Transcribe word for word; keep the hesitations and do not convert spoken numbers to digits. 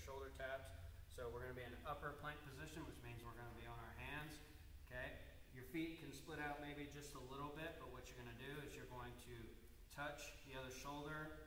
shoulder taps. So we're going to be in upper plank position, which means we're going to be on our hands. Okay, your feet can split out maybe just a little bit, but what you're going to do is you're going to touch the other shoulder